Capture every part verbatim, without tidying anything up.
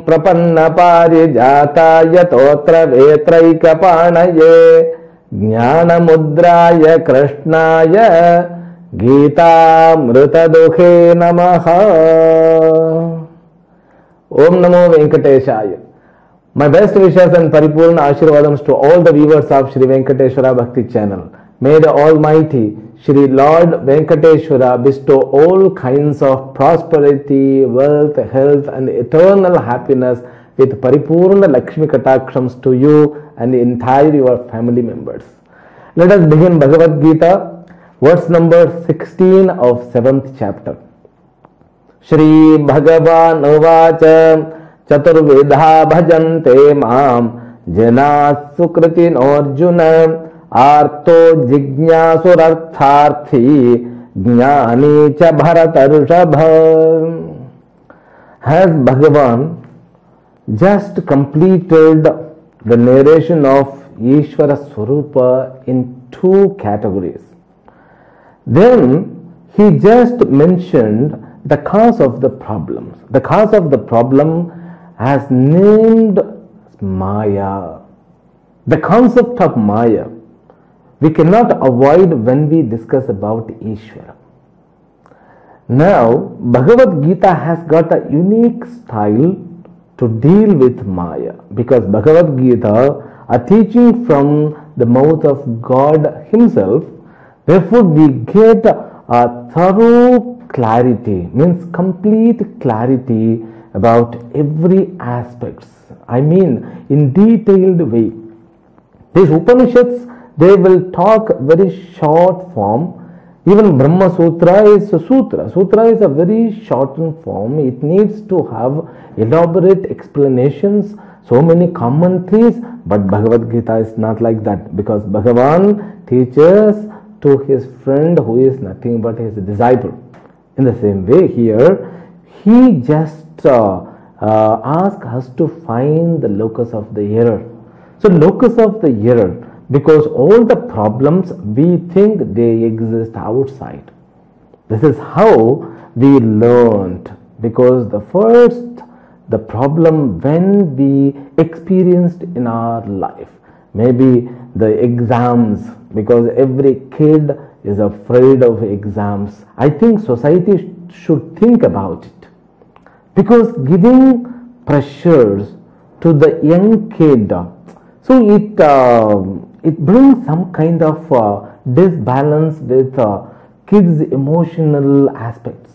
prapanna parijataya totra vetraikapanaye jnana mudraya krishnaya Gita Mrutadukhe Namaha. Om Namo Venkateshaya. My best wishes and Paripurna Ashirvadams to all the viewers of Shri Venkateswara Bhakthi Channel. May the Almighty Shri Lord Venkateswara bestow all kinds of prosperity, wealth, health and eternal happiness with Paripurna Lakshmi Katakshams to you and the entire your family members. Let us begin Bhagavad Gita. Verse number sixteen of seventh chapter. Shri Bhagavan Uvacha Chaturvedha Bhajante Mam Jana Sukritin Arjuna Arto Jignyasurartharthi Jnani Cha Bharatarshabha. Has Bhagavan just completed the narration of Ishvara Swarupa in two categories. Then he just mentioned the cause of the problems. The cause of the problem has named Maya. The concept of Maya we cannot avoid when we discuss about Ishvara. Now Bhagavad Gita has got a unique style to deal with Maya, because Bhagavad Gita, a teaching from the mouth of God himself. Therefore, we get a thorough clarity, means complete clarity about every aspects. I mean, in detailed way. These Upanishads, they will talk very short form. Even Brahma Sutra is a sutra. Sutra is a very shortened form. It needs to have elaborate explanations, so many commentaries. But Bhagavad Gita is not like that, because Bhagavan teaches to his friend who is nothing but his disciple. In the same way here, he just uh, uh, asks us to find the locus of the error. So locus of the error, because all the problems we think they exist outside. This is how we learned, because the first, the problem when we experienced in our life, maybe the exams, because every kid is afraid of exams. I think society should think about it, because giving pressures to the young kid, so it uh, it brings some kind of uh, disbalance with uh, kids' emotional aspects.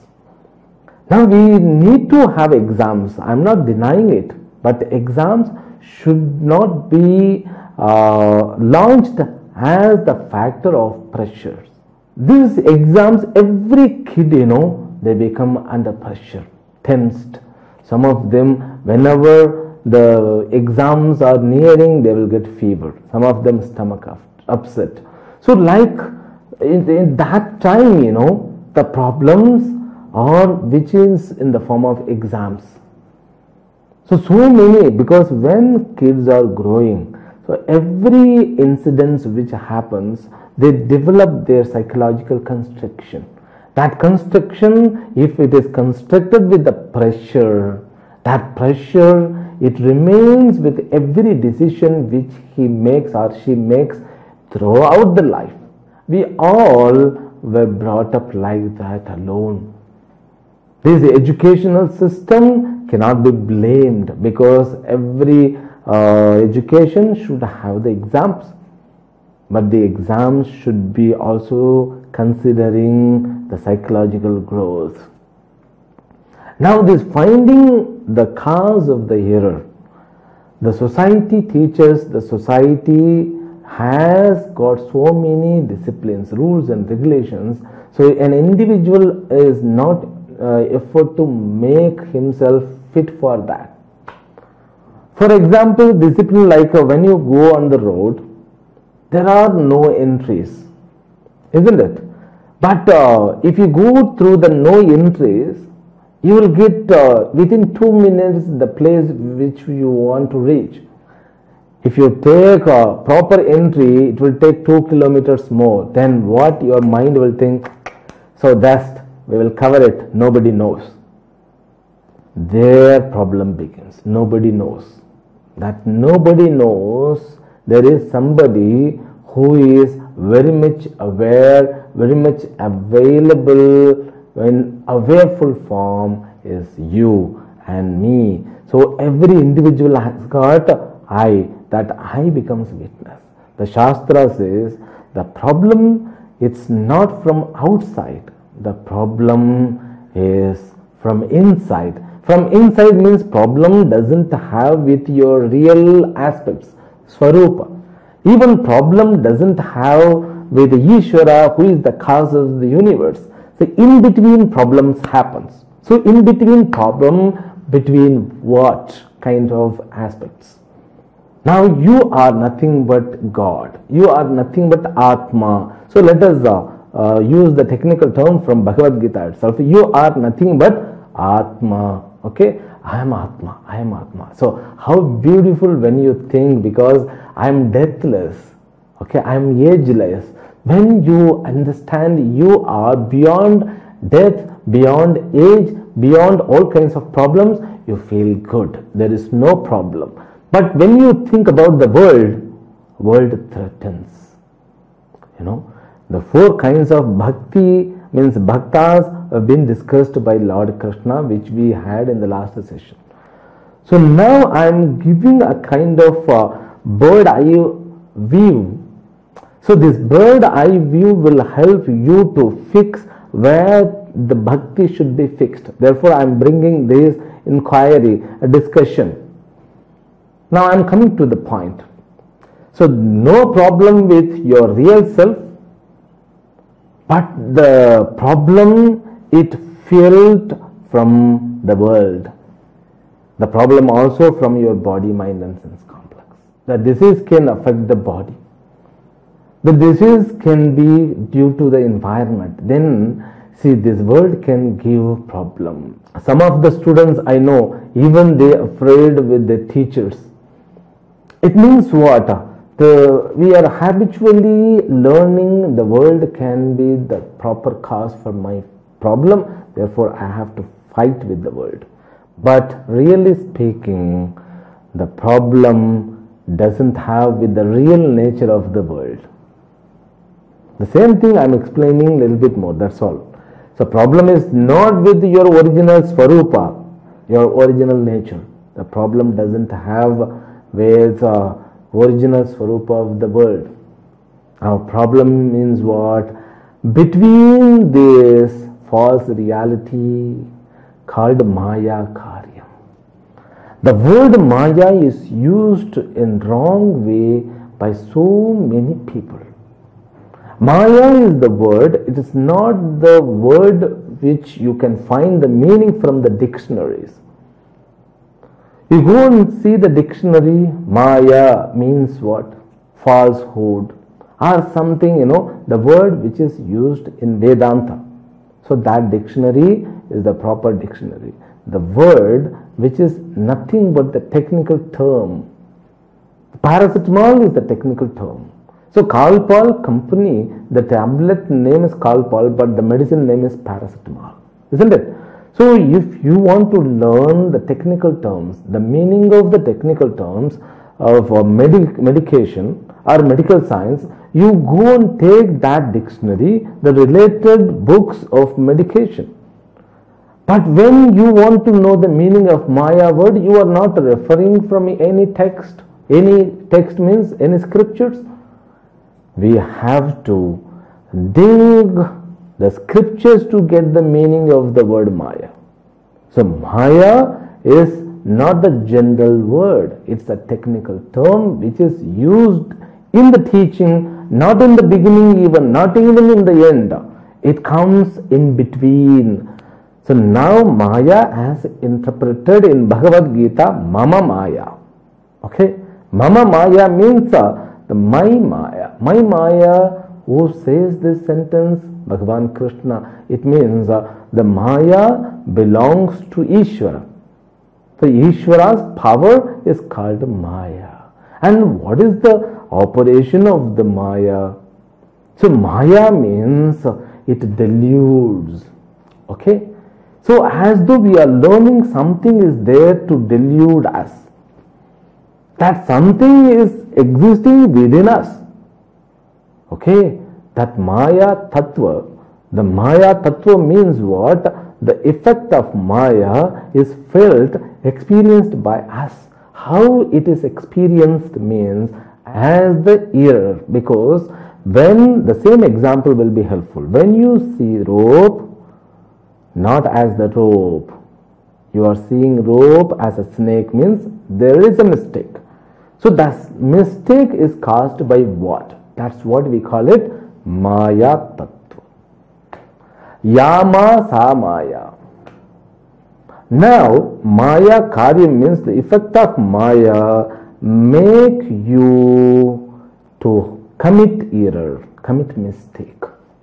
Now we need to have exams. I am not denying it, but exams should not be uh, launched as the factor of pressures. These exams, every kid, you know, they become under pressure, tensed. Some of them, whenever the exams are nearing, they will get fever. Some of them stomach upset. So like in, in that time, you know, the problems are which is in the form of exams. So, so many, because when kids are growing, so every incident which happens, they develop their psychological construction. That construction, if it is constructed with the pressure, that pressure, it remains with every decision which he makes or she makes throughout the life. We all were brought up like that alone. This educational system cannot be blamed, because every uh, education should have the exams, but the exams should be also considering the psychological growth. Now this finding the cause of the error, the society teaches, the society has got so many disciplines, rules and regulations, so an individual is not uh, effort to make himself fit for that. For example, discipline like uh, when you go on the road, there are no entries, isn't it? But uh, if you go through the no entries, you will get uh, within two minutes the place which you want to reach. If you take a proper entry, it will take two kilometers more. Then what your mind will think? So that's, we will cover it, nobody knows. there problem begins. Nobody knows. That nobody knows there is somebody who is very much aware, very much available in awareful form is you and me. So every individual has got I, that I becomes witness. The Shastra says the problem, it's not from outside. The problem is from inside. From inside means problem doesn't have with your real aspects, Swarupa. Even problem doesn't have with Ishvara, who is the cause of the universe. So in between problems happens. So in between problem, between what kind of aspects? Now you are nothing but God. You are nothing but Atma. So let us uh, uh, use the technical term from Bhagavad Gita itself. You are nothing but Atma. Okay, I am Atma, I am Atma. So how beautiful when you think, because I am deathless, okay, I am ageless. When you understand you are beyond death, beyond age, beyond all kinds of problems, you feel good. There is no problem. But when you think about the world, world threatens. You know, the four kinds of bhakti means bhaktas have been discussed by Lord Krishna, which we had in the last session. So now I am giving a kind of uh, bird eye view. So this bird eye view will help you to fix where the bhakti should be fixed. Therefore I am bringing this inquiry, a discussion. Now I am coming to the point. So no problem with your real self, but the problem it filled from the world. The problem also from your body, mind and sense complex. The disease can affect the body. The disease can be due to the environment. Then see, this world can give problem. Some of the students I know, even they are afraid with the teachers. It means what? The, we are habitually learning the world can be the proper cause for my problem, therefore I have to fight with the world. But really speaking, the problem doesn't have with the real nature of the world. The same thing I am explaining a little bit more, that's all. So problem is not with your original Swarupa, your original nature. The problem doesn't have with uh, original Swarupa of the world. Our problem means what? Between this false reality called Maya Karyam. The word Maya is used in wrong way by so many people. Maya is the word, it is not the word which you can find the meaning from the dictionaries. You go and see the dictionary, Maya means what? Falsehood or something, you know, the word which is used in Vedanta. So that dictionary is the proper dictionary. The word which is nothing but the technical term. Paracetamol is the technical term. So Kalpal company, the tablet name is Kalpal, but the medicine name is paracetamol, isn't it? So if you want to learn the technical terms, the meaning of the technical terms of uh, medic medication or medical science, you go and take that dictionary, the related books of medication. But when you want to know the meaning of Maya word, you are not referring from any text. Any text means any scriptures. We have to dig the scriptures to get the meaning of the word Maya. So Maya is not the general word, it's a technical term which is used in the teaching, not in the beginning even, not even in the end. It comes in between. So now Maya as interpreted in Bhagavad Gita, Mama Maya. Okay, Mama Maya means uh, the my Maya. My Maya, who says this sentence? Bhagavan Krishna. It means uh, the Maya belongs to Ishvara. So Ishvara's power is called Maya. And what is the operation of the Maya? So Maya means uh, it deludes. Okay. So as though we are learning, something is there to delude us. That something is existing within us. Okay, that Maya Tattva, the Maya Tattva means what? The effect of Maya is felt, experienced by us. How it is experienced means as the ear, because when the same example will be helpful. When you see rope, not as the rope, you are seeing rope as a snake, means there is a mistake. So that mistake is caused by what? That's what we call it Maya Tattva. Yama sa Maya. Now Maya Karya means the effect of Maya make you to commit error, commit mistake.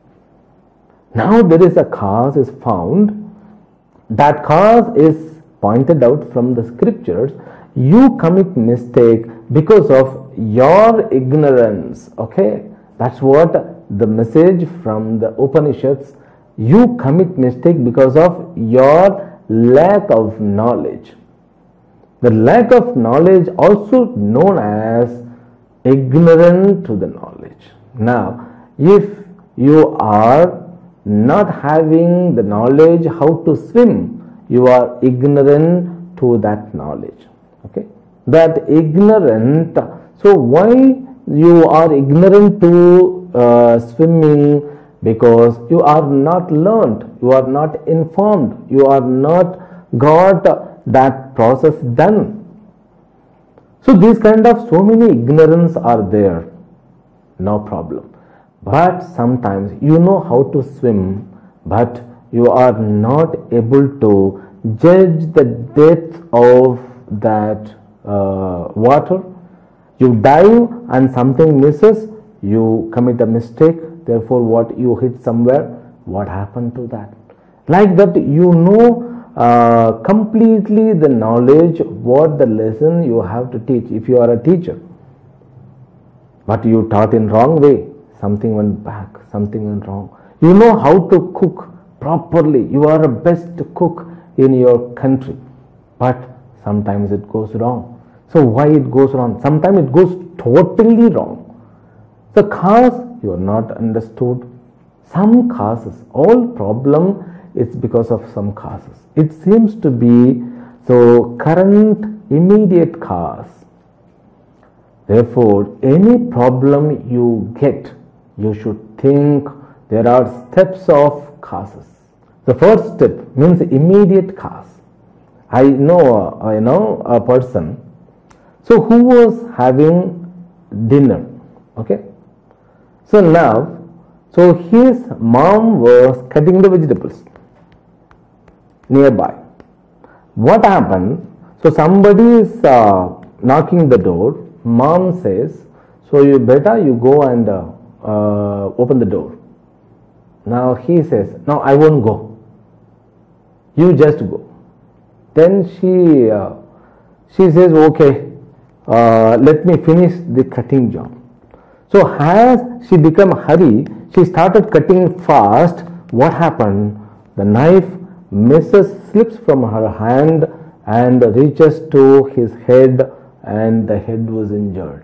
Now there is a cause is found. That cause is pointed out from the scriptures. You commit mistake because of your ignorance. Okay, that's what the message from the Upanishads. You commit mistake because of your lack of knowledge. The lack of knowledge also known as ignorant to the knowledge. Now, if you are not having the knowledge how to swim, you are ignorant to that knowledge. Okay, that ignorant. So why you are ignorant to uh, swimming? Because you are not learned, you are not informed, you are not got that process done. So these kind of so many ignorance are there, no problem. But sometimes you know how to swim, but you are not able to judge the depth of that uh, water. You dive and something misses, you commit a mistake. Therefore, what you hit somewhere, what happened to that? Like that, you know uh, completely the knowledge, what the lesson you have to teach. If you are a teacher, but you taught in wrong way, something went back, something went wrong. You know how to cook properly. You are a best cook in your country, but sometimes it goes wrong. So why it goes wrong? Sometimes it goes totally wrong. The cause you are not understood. Some causes, all problem it's because of some causes. It seems to be so current immediate cause. Therefore, any problem you get, you should think there are steps of causes. The first step means immediate cause. I know, I know a person, so who was having dinner, okay? So now, so his mom was cutting the vegetables nearby. What happened? So somebody is uh, knocking the door. Mom says, so you better you go and uh, uh, open the door. Now he says, no, I won't go. You just go. Then she uh, she says, okay, uh, let me finish the cutting job. So as she became hurry, she started cutting fast. What happened? The knife misses, slips from her hand and reaches to his head, and the head was injured.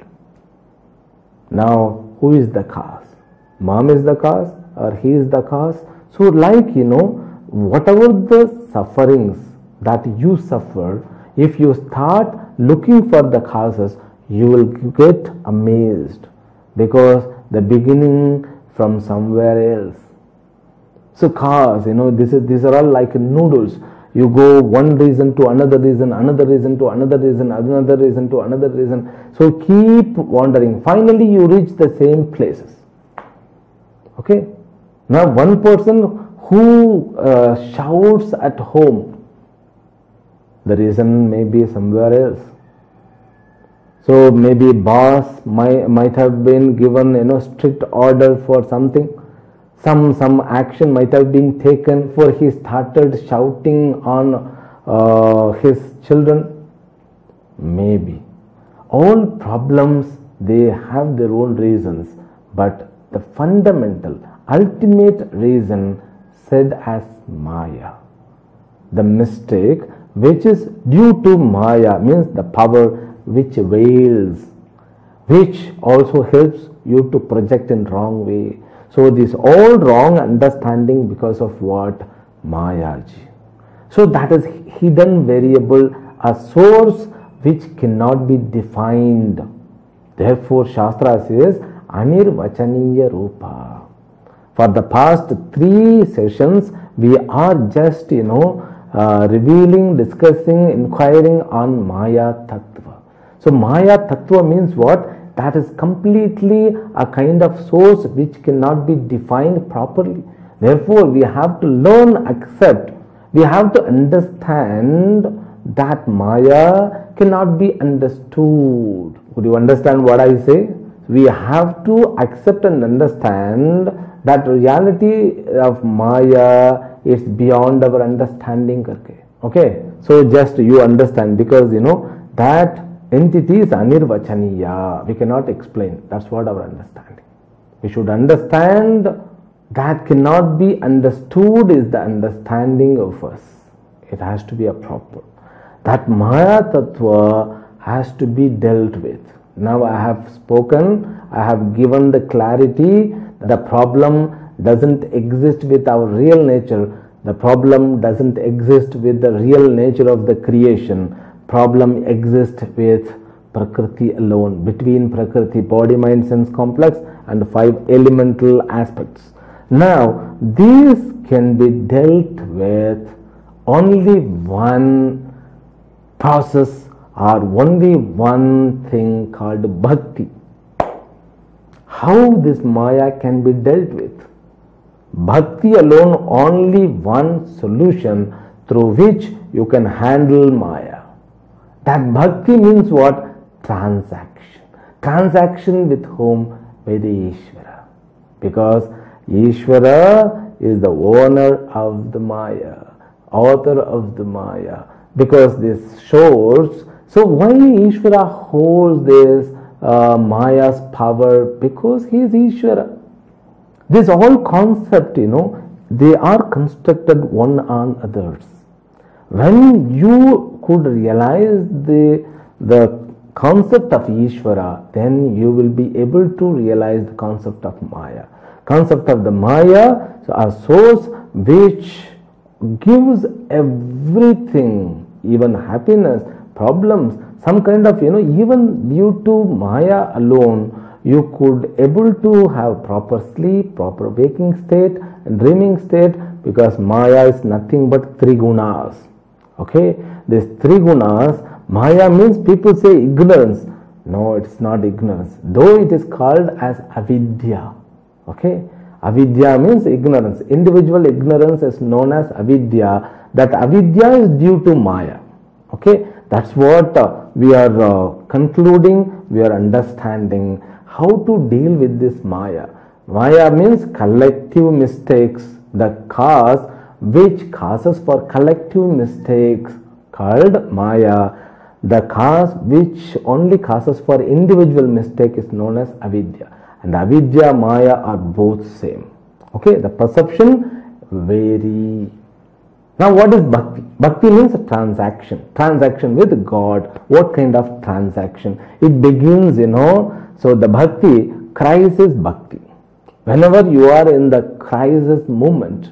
Now, who is the cause? Mom is the cause or he is the cause? So like, you know, whatever the sufferings that you suffer, if you start looking for the causes, you will get amazed. Because the beginning from somewhere else. So cause, you know, this is these are all like noodles. You go one reason to another reason, another reason to another reason, another reason to another reason. So keep wandering. Finally, you reach the same places. Okay. Now, one person who uh, shouts at home, the reason may be somewhere else. So maybe boss might, might have been given, you know, strict order for something. Some, some action might have been taken, for he started shouting on uh, his children. Maybe. All problems, they have their own reasons, but the fundamental, ultimate reason said as Maya. the mistake which is due to Maya, means the power which veils, which also helps you to project in wrong way. So this all wrong understanding because of what? Maya ji. So that is hidden variable, a source which cannot be defined. Therefore Shastra says Anirvachaniya Rupa. For the past three sessions we are just, you know, uh, revealing, discussing, inquiring on Maya Tattva. So Maya Tattva means what? That is completely a kind of source which cannot be defined properly. Therefore, we have to learn, accept, we have to understand that Maya cannot be understood. Would you understand what I say? We have to accept and understand that reality of Maya is beyond our understanding. Okay, so just you understand, because you know that entity is anirvachaniya, we cannot explain. That's what our understanding. We should understand that cannot be understood is the understanding of us. It has to be a proper. That Maya Tattva has to be dealt with. Now I have spoken, I have given the clarity. The problem doesn't exist with our real nature. The problem doesn't exist with the real nature of the creation. Problem exists with Prakriti alone, between Prakriti, body, mind, sense complex, and five elemental aspects. Now, these can be dealt with only one process or only one thing called bhakti. How this Maya can be dealt with? Bhakti alone, only one solution through which you can handle Maya. That bhakti means what? Transaction. Transaction with whom? With the Ishvara. Because Ishvara is the owner of the Maya, author of the Maya. Because this shows, so why Ishvara holds this uh, Maya's power? Because he is Ishvara. This whole concept, you know, they are constructed one on others. When you could realize the, the concept of Ishvara, then you will be able to realize the concept of Maya. Concept of the Maya, so a source which gives everything, even happiness, problems, some kind of, you know, even due to Maya alone, you could able to have proper sleep, proper waking state and dreaming state, because Maya is nothing but three gunas. Okay, these three gunas, Maya means people say ignorance. No, it's not ignorance, though it is called as avidya. Okay, avidya means ignorance. Individual ignorance is known as avidya. That avidya is due to Maya. Okay, that's what uh, we are uh, concluding, we are understanding how to deal with this Maya. Maya means collective mistakes, the cause which causes for collective mistakes called Maya. The cause which only causes for individual mistake is known as avidya. And avidya, Maya are both same. Okay, the perception vary. Now what is bhakti? Bhakti means a transaction. Transaction with God. What kind of transaction? It begins, you know, so the bhakti, crisis bhakti. Whenever you are in the crisis moment,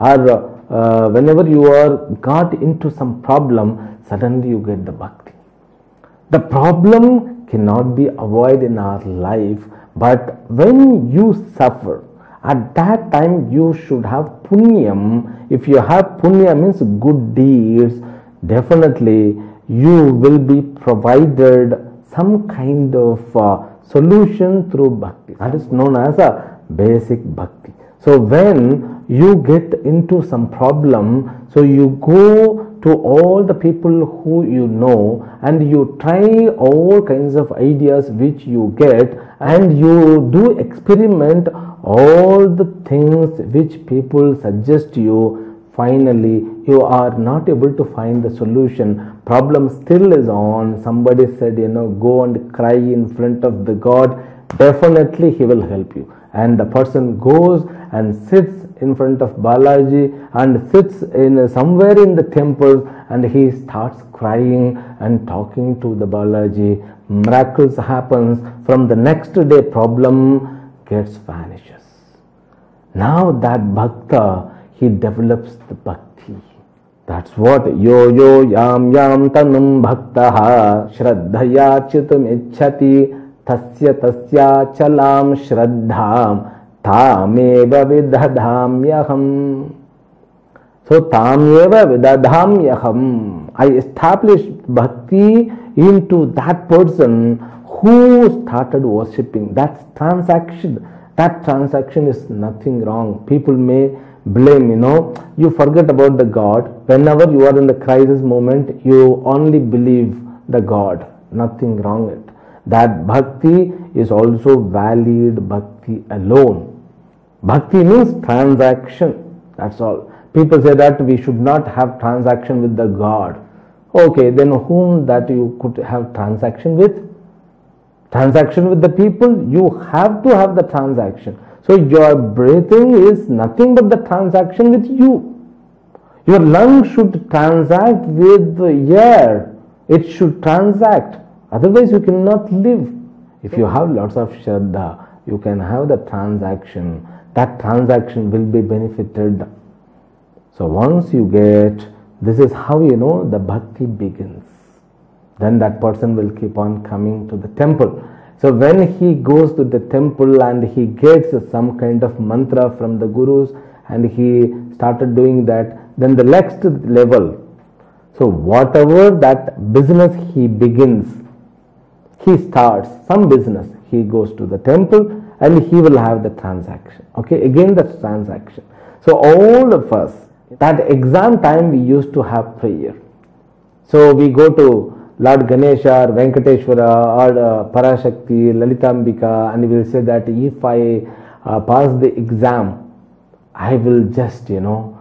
or uh, whenever you are got into some problem, suddenly you get the bhakti. The problem cannot be avoided in our life, but when you suffer, at that time you should have punyam. If you have punya means good deeds, definitely you will be provided some kind of uh, solution through bhakti. That is known as a basic bhakti. So when you get into some problem, so you go to all the people who you know and you try all kinds of ideas which you get, and you do experiment all the things which people suggest you. Finally you are not able to find the solution. Problem still is on. Somebody said, you know, go and cry in front of the God, definitely he will help you. And the person goes and sits in front of Balaji and sits in somewhere in the temple and he starts crying and talking to the Balaji. Miracles happens. From the next day, problem gets vanishes. Now that bhakta, he develops the bhakti. That's what yo yo yam yam tanum bhaktaha shraddhaya chitum ichhati tasya tasya chalam shraddham tameva vidadhamyaham. So tameva vidadhamyaham. I established bhakti into that person who started worshipping. That's transaction. That transaction is nothing wrong. People may blame, you know, you forget about the God. Whenever you are in the crisis moment, you only believe the God. Nothing wrong with it. That bhakti is also valid bhakti alone. Bhakti means transaction. That's all. People say that we should not have transaction with the God. Okay, then whom that you could have transaction with? Transaction with the people, you have to have the transaction. So your breathing is nothing but the transaction with you. Your lungs should transact with the air. It should transact. Otherwise you cannot live. If you have lots of shraddha, you can have the transaction. That transaction will be benefited. So once you get, this is how you know the bhakti begins. Then that person will keep on coming to the temple. So when he goes to the temple and he gets some kind of mantra from the gurus and he started doing that, then the next level, so whatever that business he begins, he starts some business, he goes to the temple and he will have the transaction. Okay, again the transaction. So all of us, that exam time we used to have prayer. So we go to Lord Ganesha or Venkateswara or uh, Parashakti, Lalitambika, and we will say that if I uh, pass the exam, I will just, you know,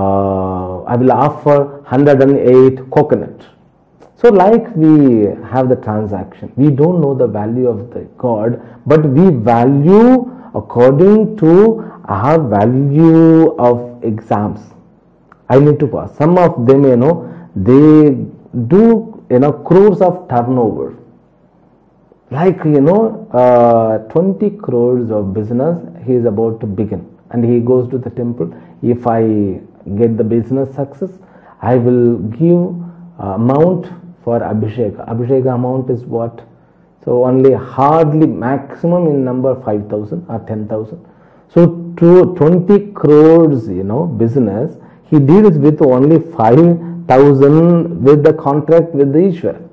uh, I will offer one hundred eight coconut. So like we have the transaction, we don't know the value of the God, but we value according to our value of exams. I need to pass. Some of them, you know, they do, you know, crores of turnover. Like, you know, uh, twenty crores of business he is about to begin. And he goes to the temple. If I get the business success, I will give uh, amount for Abhishek. Abhishek amount is what? So only hardly maximum in number five thousand or ten thousand. So to twenty crores, you know, business, he deals with only five thousand with the contract with the Ishvara.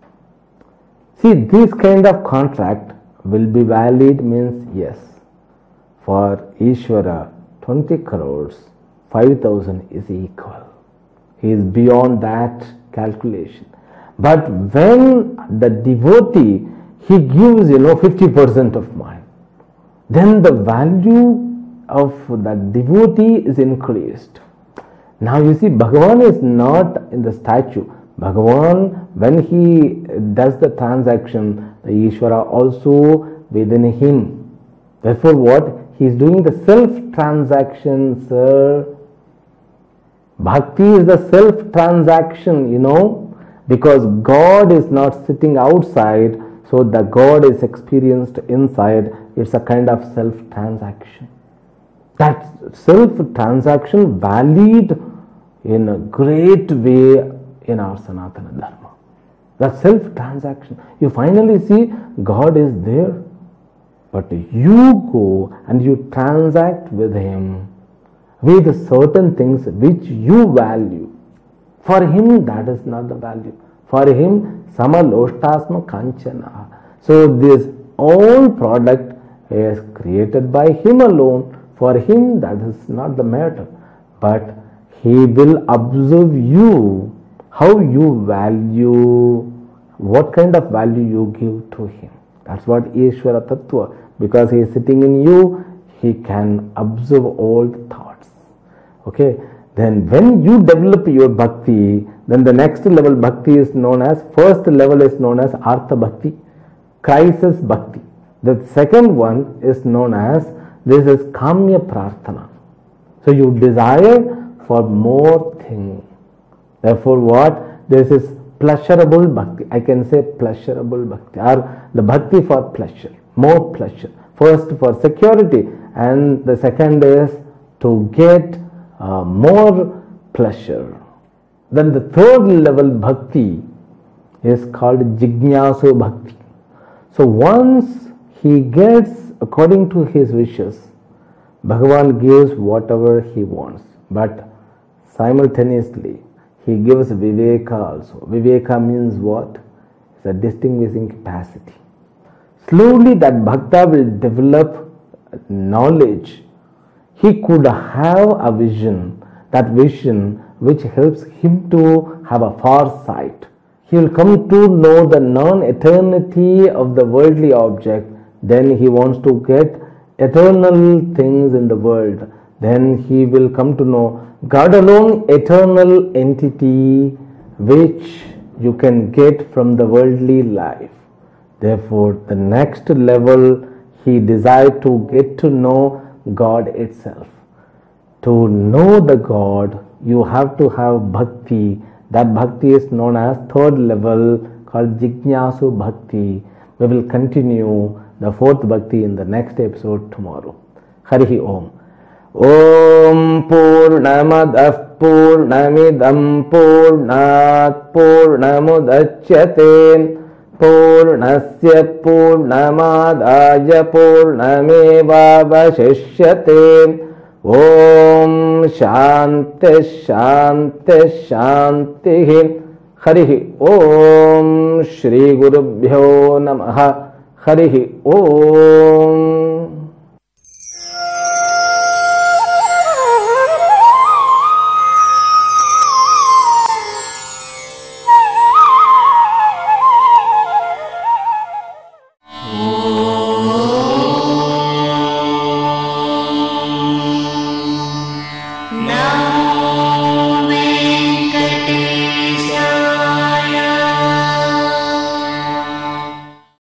See, this kind of contract will be valid means yes. For Ishvara, twenty crores, five thousand is equal. He is beyond that calculation. But when the devotee, he gives, you know, fifty percent of mine, then the value of that devotee is increased. Now you see, Bhagavan is not in the statue. Bhagavan, when he does the transaction, the Ishvara also within him. Therefore what? He is doing the self-transaction, sir. Bhakti is the self-transaction, you know, because God is not sitting outside, so the God is experienced inside. It's a kind of self-transaction. That self-transaction valid in a great way in our Sanatana Dharma. That self-transaction. You finally see God is there, but you go and you transact with Him with certain things which you value. For Him, that is not the value. For Him, Samalostasma Kanchana. So this all product is created by Him alone. For Him, that is not the matter. But He will observe you, how you value, what kind of value you give to Him. That's what Ishvara Tattva. Because He is sitting in you, He can observe all the thoughts. Okay. Then when you develop your bhakti, then the next level bhakti is known as, first level is known as Artha Bhakti, crisis bhakti. The second one is known as, this is Kamya Prarthana. So you desire for more things. Therefore what? This is pleasurable bhakti. I can say pleasurable bhakti, or the bhakti for pleasure, more pleasure. First for security, and the second is to get uh, more pleasure. Then the third level bhakti is called Jignasu Bhakti. So once he gets according to his wishes, Bhagavan gives whatever he wants, but simultaneously he gives Viveka also. Viveka means what? It's a distinguishing capacity. Slowly that Bhakta will develop knowledge. He could have a vision, that vision which helps him to have a foresight. He will come to know the non-eternity of the worldly object. Then he wants to get eternal things in the world. Then he will come to know God alone, eternal entity which you can get from the worldly life. Therefore, the next level he desired to get to know God itself. To know the God, you have to have bhakti. That bhakti is known as third level, called Jignasu Bhakti. We will continue the fourth bhakti in the next episode tomorrow. Harihi Om. Om Purnamadah Purnamidam Purnat Purnamudachyate Purnasya Purnamadaya Purnameva Vashishyate. Om Shanti Shanti Shanti. Harihi Om. Shri Gurubhyo Namaha. Harihi Om.